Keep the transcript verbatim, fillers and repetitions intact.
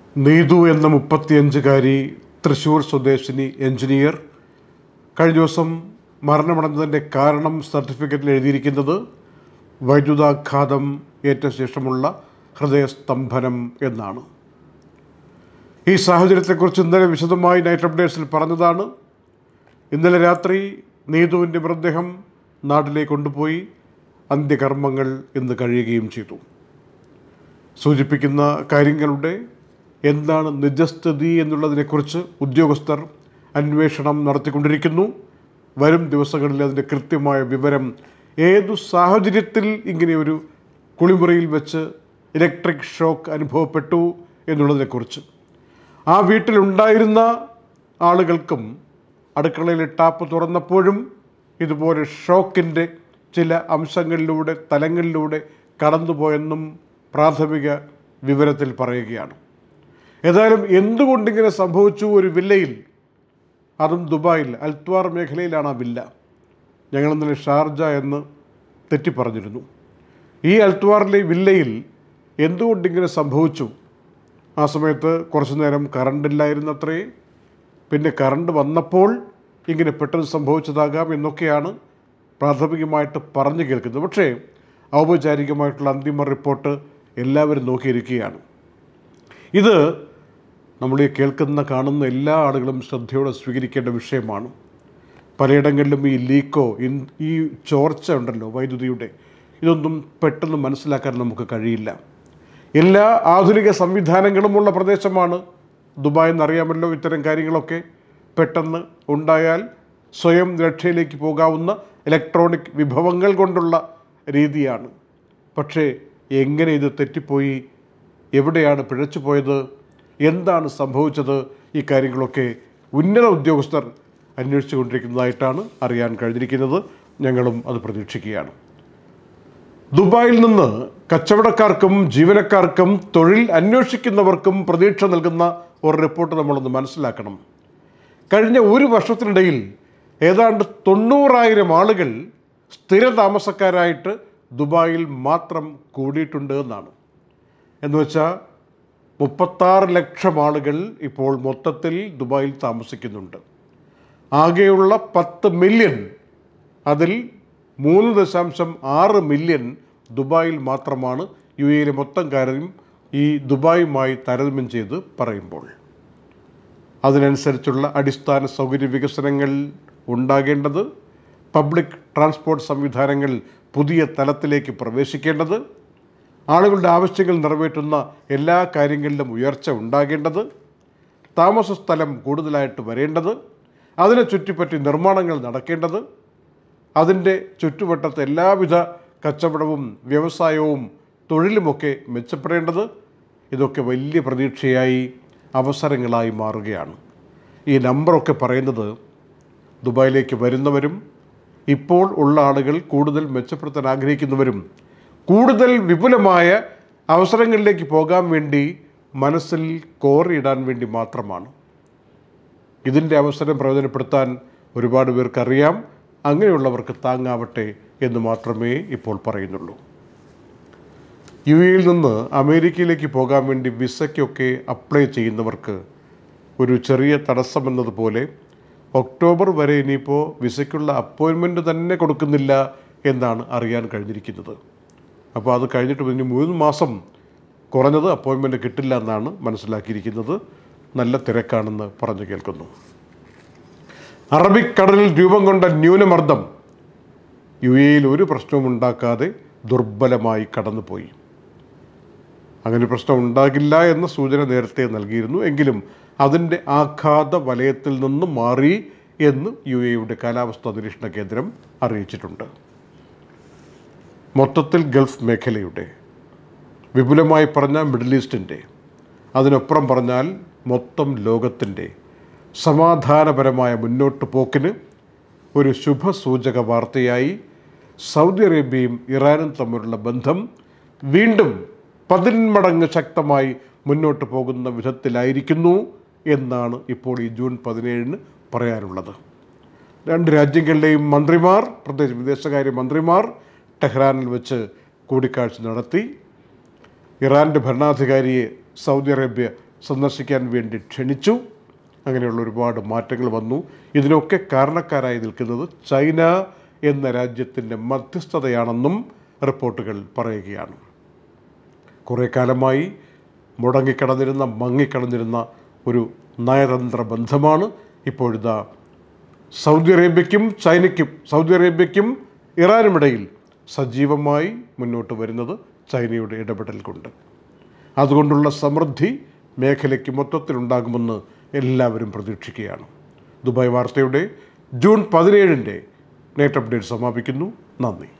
നീതു എന്ന മുപ്പത്തിയഞ്ചുകാരി തൃശ്ശൂർ സ്വദേശിനി എഞ്ചിനീയർ കഴിഞ്ഞ ദിവസം മരണമടഞ്ഞതിൻ്റെ കാരണം സർട്ടിഫിക്കറ്റിൽ എഴുതിയിരിക്കുന്നത് വൈദ്യുതാഘാതം ഏറ്റ ശേഷമുള്ള ഹൃദയസ്തംഭനം എന്നാണ്. ഈ സാഹചര്യത്തെക്കുറിച്ച് ഇന്നലെ വിശദമായി നൈറ്റ് അപ്ഡേറ്റ്സിൽ പറഞ്ഞതാണ്. ഇന്നലെ രാത്രി നീതുവിൻ്റെ മൃതദേഹം നാട്ടിലേക്ക് കൊണ്ടുപോയി അന്ത്യകർമ്മങ്ങൾ ഇന്ന് കഴിയുകയും ചെയ്തു. സൂചിപ്പിക്കുന്ന കാര്യങ്ങളുടെ എന്താണ് നിജസ്ഥിതി എന്നുള്ളതിനെക്കുറിച്ച് ഉദ്യോഗസ്ഥർ അന്വേഷണം നടത്തിക്കൊണ്ടിരിക്കുന്നു. വരും ദിവസങ്ങളിൽ അതിൻ്റെ കൃത്യമായ വിവരം, ഏതു സാഹചര്യത്തിൽ ഇങ്ങനെയൊരു കുളിമുറിയിൽ വെച്ച് ഇലക്ട്രിക് ഷോക്ക് അനുഭവപ്പെട്ടു എന്നുള്ളതിനെക്കുറിച്ച്, ആ വീട്ടിലുണ്ടായിരുന്ന ആളുകൾക്കും അടുക്കളയിലെ ടാപ്പ് തുറന്നപ്പോഴും ഇതുപോലെ ഷോക്കിൻ്റെ ചില അംശങ്ങളിലൂടെ തലങ്ങളിലൂടെ കടന്നുപോയെന്നും പ്രാഥമിക വിവരത്തിൽ പറയുകയാണ്. ഏതായാലും എന്തുകൊണ്ടിങ്ങനെ സംഭവിച്ചു? ഒരു വില്ലയിൽ, അതും ദുബായിൽ അൽത്വാർ മേഖലയിലാണ് ആ വില്ല. ഞങ്ങൾ ഇന്നലെ ഷാർജ എന്ന് തെറ്റി പറഞ്ഞിരുന്നു. ഈ അൽത്വാറിലെ വില്ലയിൽ എന്തുകൊണ്ടിങ്ങനെ സംഭവിച്ചു? ആ സമയത്ത് കുറച്ചു നേരം കറണ്ടില്ലായിരുന്നത്രേ. പിന്നെ കറണ്ട് വന്നപ്പോൾ ഇങ്ങനെ പെട്ടെന്ന് സംഭവിച്ചതാകാം എന്നൊക്കെയാണ് പ്രാഥമികമായിട്ട് പറഞ്ഞു കേൾക്കുന്നത്. പക്ഷേ ഔപചാരികമായിട്ടുള്ള അന്തിമ റിപ്പോർട്ട് എല്ലാവരും നോക്കിയിരിക്കുകയാണ്. ഇത് നമ്മൾ ഈ കേൾക്കുന്ന കാണുന്ന എല്ലാ ആളുകളും ശ്രദ്ധയോടെ സ്വീകരിക്കേണ്ട വിഷയമാണ്. പലയിടങ്ങളിലും ഈ ലീക്കോ ഈ ചോർച്ച ഉണ്ടല്ലോ വൈദ്യുതിയുടെ, ഇതൊന്നും പെട്ടെന്ന് മനസ്സിലാക്കാൻ നമുക്ക് കഴിയില്ല. എല്ലാ ആധുനിക സംവിധാനങ്ങളുമുള്ള പ്രദേശമാണ് ദുബായ് എന്നറിയാമല്ലോ. ഇത്തരം കാര്യങ്ങളൊക്കെ പെട്ടെന്ന് ഉണ്ടായാൽ സ്വയം രക്ഷയിലേക്ക് പോകാവുന്ന ഇലക്ട്രോണിക് വിഭവങ്ങൾ കൊണ്ടുള്ള രീതിയാണ്. പക്ഷേ എങ്ങനെ ഇത് തെറ്റിപ്പോയി? എവിടെയാണ് പിഴച്ചു പോയത്? എന്താണ് സംഭവിച്ചത്? ഈ കാര്യങ്ങളൊക്കെ ഉന്നത ഉദ്യോഗസ്ഥർ അന്വേഷിച്ചു കൊണ്ടിരിക്കുന്നതായിട്ടാണ് അറിയാൻ കഴിഞ്ഞിരിക്കുന്നത്. ഞങ്ങളും അത് പ്രതീക്ഷിക്കുകയാണ്. ദുബായിൽ നിന്ന് കച്ചവടക്കാർക്കും ജീവനക്കാർക്കും തൊഴിൽ അന്വേഷിക്കുന്നവർക്കും പ്രതീക്ഷ നൽകുന്ന ഒരു റിപ്പോർട്ട് നമ്മളൊന്ന് മനസ്സിലാക്കണം. കഴിഞ്ഞ ഒരു വർഷത്തിനിടയിൽ ഏതാണ്ട് തൊണ്ണൂറായിരം ആളുകൾ സ്ഥിര താമസക്കാരായിട്ട് ദുബായിൽ മാത്രം കൂടിയിട്ടുണ്ട് എന്നാണ്. എന്ന് വെച്ചാൽ മുപ്പത്താറ് ലക്ഷം ആളുകൾ ഇപ്പോൾ മൊത്തത്തിൽ ദുബായിൽ താമസിക്കുന്നുണ്ട്. ആകെയുള്ള പത്ത് മില്യൺ, അതിൽ മൂന്ന് ദശാംശം ആറ് മില്യൺ ദുബായിൽ മാത്രമാണ്. യു എയിലെ മൊത്തം കാര്യം ഈ ദുബായുമായി താരതമ്യം ചെയ്ത് പറയുമ്പോൾ അതിനനുസരിച്ചുള്ള അടിസ്ഥാന സൗകര്യ വികസനങ്ങൾ ഉണ്ടാകേണ്ടത്, പബ്ലിക് ട്രാൻസ്പോർട്ട് സംവിധാനങ്ങൾ പുതിയ തലത്തിലേക്ക് പ്രവേശിക്കേണ്ടത്, ആളുകളുടെ ആവശ്യങ്ങൾ നിറവേറ്റുന്ന എല്ലാ കാര്യങ്ങളിലും ഉയർച്ച ഉണ്ടാകേണ്ടത്, താമസ സ്ഥലം കൂടുതലായിട്ട് വരേണ്ടത്, അതിനെ ചുറ്റിപ്പറ്റി നിർമ്മാണങ്ങൾ നടക്കേണ്ടത്, അതിൻ്റെ ചുറ്റുവട്ടത്ത് എല്ലാവിധ കച്ചവടവും വ്യവസായവും തൊഴിലുമൊക്കെ മെച്ചപ്പെടേണ്ടത്, ഇതൊക്കെ വലിയ പ്രതീക്ഷയായി അവസരങ്ങളായി മാറുകയാണ്. ഈ നമ്പറൊക്കെ പറയുന്നത് ദുബായിലേക്ക് വരുന്നവരും ഇപ്പോൾ ഉള്ള ആളുകൾ കൂടുതൽ മെച്ചപ്പെടുത്താൻ ആഗ്രഹിക്കുന്നവരും കൂടുതൽ വിപുലമായ അവസരങ്ങളിലേക്ക് പോകാൻ വേണ്ടി മനസ്സിൽ കോറിയിടാൻ വേണ്ടി മാത്രമാണ്. ഇതിൻ്റെ അവസരം പ്രയോജനപ്പെടുത്താൻ ഒരുപാട് പേർക്കറിയാം. അങ്ങനെയുള്ളവർക്ക് താങ്ങാവട്ടെ എന്ന് മാത്രമേ ഇപ്പോൾ പറയുന്നുള്ളൂ. യു എയിൽ നിന്ന് അമേരിക്കയിലേക്ക് പോകാൻ വേണ്ടി വിസയ്ക്കൊക്കെ അപ്ലൈ ചെയ്യുന്നവർക്ക് ഒരു ചെറിയ തടസ്സമെന്നതുപോലെ ഒക്ടോബർ വരെ ഇനിയിപ്പോൾ വിസയ്ക്കുള്ള അപ്പോയിൻമെൻറ്റ് തന്നെ കൊടുക്കുന്നില്ല എന്നാണ് അറിയാൻ കഴിഞ്ഞിരിക്കുന്നത്. അപ്പോൾ അത് കഴിഞ്ഞിട്ട് ഇനി മൂന്ന് മാസം കുറഞ്ഞത് അപ്പോയിൻമെൻറ്റ് കിട്ടില്ല എന്നാണ് മനസ്സിലാക്കിയിരിക്കുന്നത്. നല്ല തിരക്കാണെന്ന് പറഞ്ഞു കേൾക്കുന്നു. അറബിക്കടലിൽ രൂപം കൊണ്ട ന്യൂനമർദ്ദം യു എയിൽ ഒരു പ്രശ്നവും ഉണ്ടാക്കാതെ ദുർബലമായി കടന്നുപോയി. അങ്ങനെ പ്രശ്നം ഉണ്ടാകില്ല എന്ന സൂചന നേരത്തെ നൽകിയിരുന്നു. എങ്കിലും അതിൻ്റെ ആഘാത വലയത്തിൽ നിന്നും മാറി എന്ന് യു എയുടെ കാലാവസ്ഥാ നിരീക്ഷണ കേന്ദ്രം അറിയിച്ചിട്ടുണ്ട്. മൊത്തത്തിൽ ഗൾഫ് മേഖലയുടെ, വിപുലമായി പറഞ്ഞാൽ മിഡിൽ ഈസ്റ്റിൻ്റെ, അതിനപ്പുറം പറഞ്ഞാൽ മൊത്തം ലോകത്തിൻ്റെ സമാധാനപരമായ മുന്നോട്ട് പോക്കിന് ഒരു ശുഭസൂചക വാർത്തയായി സൗദി അറേബ്യയും ഇറാനും തമ്മിലുള്ള ബന്ധം വീണ്ടും പതിന്മടങ്ങ് ശക്തമായി മുന്നോട്ട് പോകുന്ന വിധത്തിലായിരിക്കുന്നു എന്നാണ് ഇപ്പോൾ ഈ ജൂൺ പതിനേഴിന് പറയാനുള്ളത്. രണ്ട് രാജ്യങ്ങളിലെയും മന്ത്രിമാർ, പ്രത്യേകിച്ച് വിദേശകാര്യ മന്ത്രിമാർ ടെഹ്റാനിൽ വെച്ച് കൂടിക്കാഴ്ച നടത്തി. ഇറാൻ്റെ ഭരണാധികാരിയെ സൗദി അറേബ്യ സന്ദർശിക്കാൻ വേണ്ടി ക്ഷണിച്ചു. അങ്ങനെയുള്ള ഒരുപാട് മാറ്റങ്ങൾ വന്നു. ഇതിനൊക്കെ കാരണക്കാരായി നിൽക്കുന്നത് ചൈന എന്ന രാജ്യത്തിൻ്റെ മധ്യസ്ഥതയാണെന്നും റിപ്പോർട്ടുകൾ പറയുകയാണ്. കുറേ കാലമായി മുടങ്ങിക്കിടന്നിരുന്ന മങ്ങിക്കിടന്നിരുന്ന ഒരു നയതന്ത്ര ബന്ധമാണ് ഇപ്പോഴിതാ സൗദി അറേബ്യയ്ക്കും ചൈനയ്ക്കും സൗദി അറേബ്യയ്ക്കും ഇറാനുമിടയിൽ സജീവമായി മുന്നോട്ട് വരുന്നത് ചൈനയുടെ ഇടപെടൽ കൊണ്ട്. അതുകൊണ്ടുള്ള സമൃദ്ധി മേഖലയ്ക്ക് മൊത്തത്തിലുണ്ടാകുമെന്ന് എല്ലാവരും പ്രതീക്ഷിക്കുകയാണ്. ദുബായ് വാർത്തയുടെ ജൂൺ പതിനേഴിൻ്റെ നെറ്റ് അപ്ഡേറ്റ് സമാപിക്കുന്നു. നന്ദി.